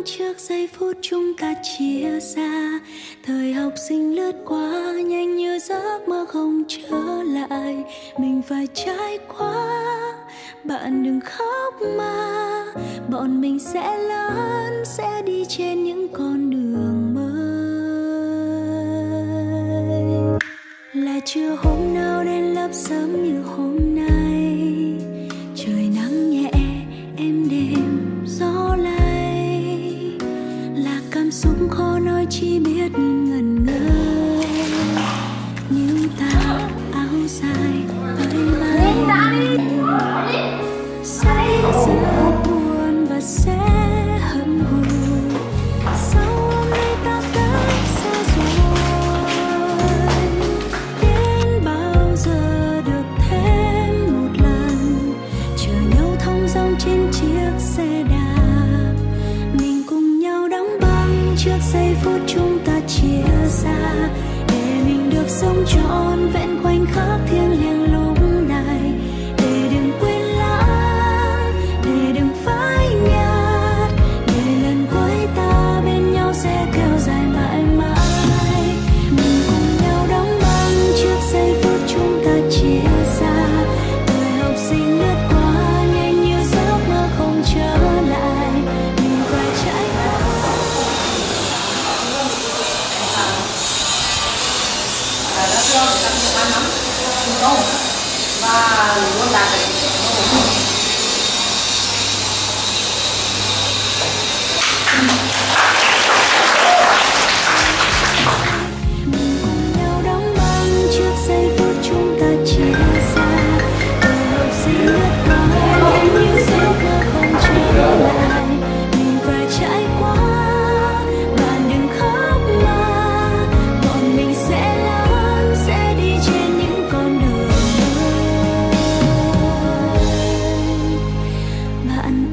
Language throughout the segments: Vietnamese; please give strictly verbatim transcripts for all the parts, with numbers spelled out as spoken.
trước giây phút chúng ta chia xa. Thời học sinh lướt qua nhanh như giấc mơ không trở lại. Mình phải trải qua, bạn đừng khóc mà. Bọn mình sẽ lớn, sẽ đi trên những con đường mới. Là chưa hôm nào đến lớp sớm như hôm nay. Trời nắng nhẹ, êm đềm, gió lay. Là cảm xúc khó nói chỉ biết nhìn ngẩn ngơ. Nhưng ta áo dài bay bay sẽ rất buồn và sẽ hận hù. Sao hôm nay ta cách xa rồi? Đến bao giờ được thêm một lần chờ nhau thong dong trên chiếc xe đạp. Mình cùng nhau đóng băng trước giây phút chúng ta chia xa. Để mình được sống trọn vẹn khoảnh khắc thiêng liêng lúc này. Để đừng quên lãng, để đừng phai nhạt. Để lần cuối ta bên nhau sẽ kéo dài mãi mãi. Mình cùng nhau đóng băng trước giây phút chúng ta chia xa. Thời học sinh lướt qua nhanh như giấc mơ không trở lại. Mình phải trải qua. Và luôn đạt được. Mình cùng nhau đóng băng trước giây phút chúng ta chia xa. Thời học sinh lướt qua nhanh như giấc mơ không trở lại. Mình phải trải qua, bạn đừng khóc mà. Bọn mình sẽ lớn, sẽ đi trên những con đường mới. Bạn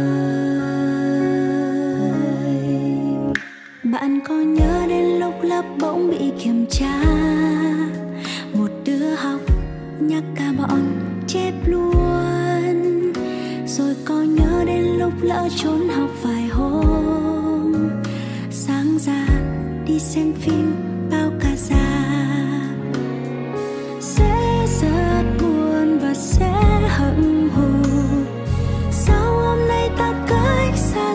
ơi, bạn có nhớ đến lúc lớp bỗng bị kiểm tra. Một đứa học nhắc cả bọn chép luôn. Rồi có nhớ đến lúc lỡ trốn học vài hôm. Sáng ra đi xem phim bao cả rạp. Sẽ rất buồn và sẽ hận hù. Sao hôm nay ta cách xa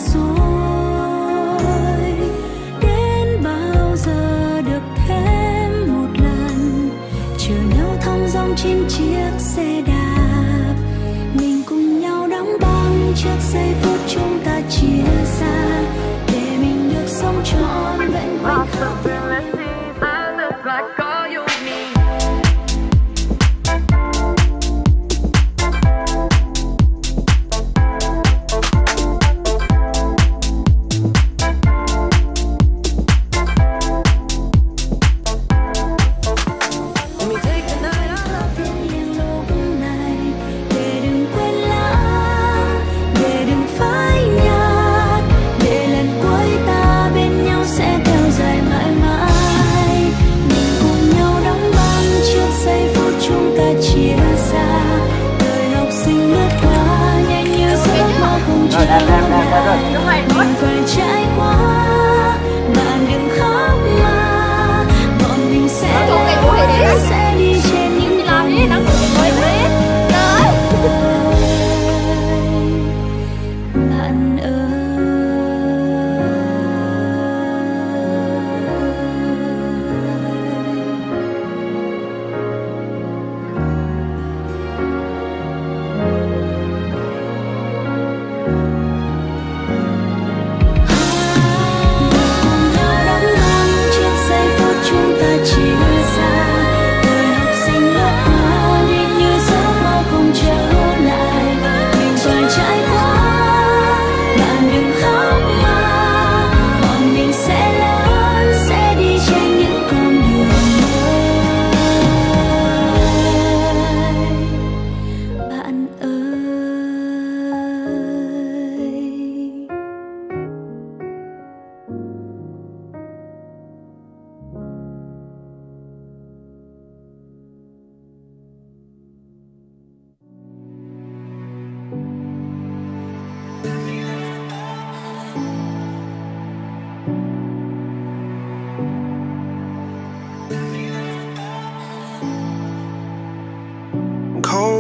rồi? Đến bao giờ được thêm một lần chờ nhau thong dong trên chiếc xe đạp. Mình cùng nhau đóng băng trước giây phút chúng ta chia xa. Để mình được sống trọn vẹn khoảnh khắc. Hãy subscribe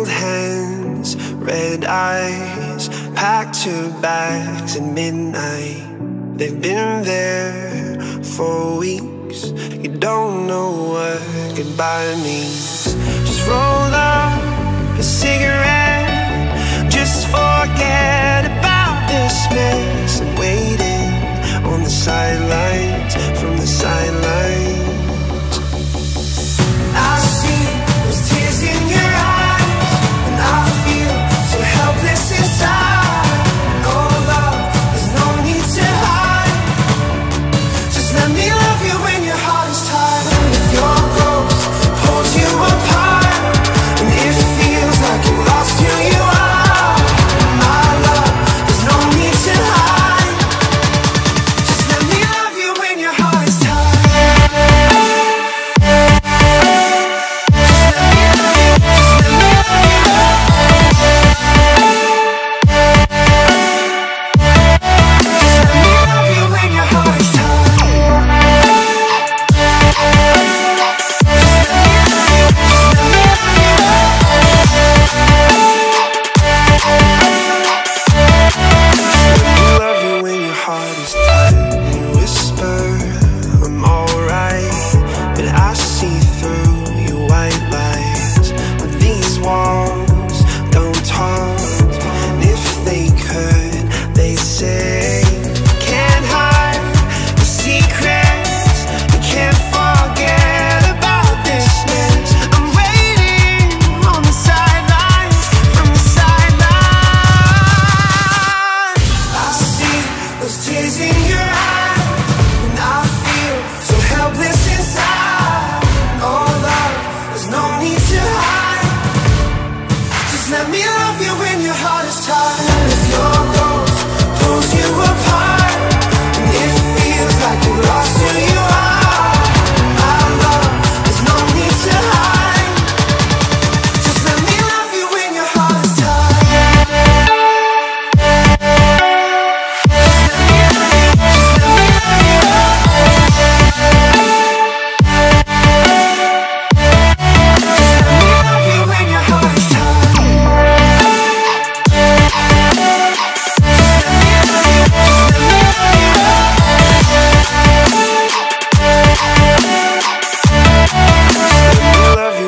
cold hands, red eyes, packed your bags at midnight. They've been there for weeks. You don't know what goodbye means. Just roll up a cigarette, just forget about this mess. I'm waiting on the sidelines, from the sidelines. I see those tears in your eyes, and I feel so helpless inside. Oh love, there's no need to hide. Just let me love you when your heart is tired. If your ghost pulls you apart, and it feels like you lost who you are, my love, there's no need to hide. Just let me love you when your heart is tired.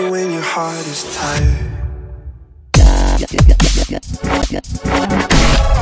Heart is tired.